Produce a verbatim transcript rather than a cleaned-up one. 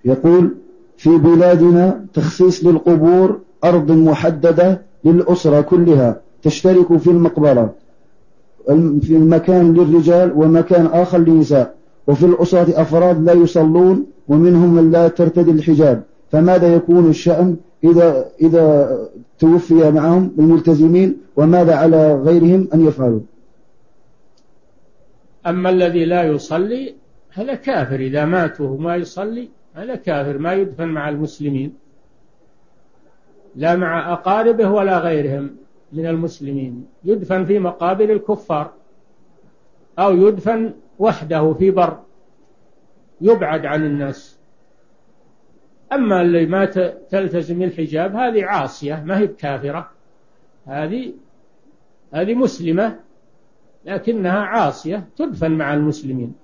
يقول: في بلادنا تخصيص للقبور أرض محددة للأسرة كلها تشترك في المقبرة، في المكان للرجال ومكان آخر للنساء، وفي الأسرة أفراد لا يصلون ومنهم من لا ترتدي الحجاب، فماذا يكون الشأن إذا, إذا توفي معهم الملتزمين، وماذا على غيرهم أن يفعلوا؟ أما الذي لا يصلي هذا كافر، إذا مات وهو ما يصلي هذا كافر، ما يدفن مع المسلمين، لا مع أقاربه ولا غيرهم من المسلمين، يدفن في مقابر الكفار أو يدفن وحده في بر يبعد عن الناس. أما اللي ما تلتزم الحجاب هذه عاصية، ما هي بكافرة، هذه هذه مسلمة لكنها عاصية، تدفن مع المسلمين.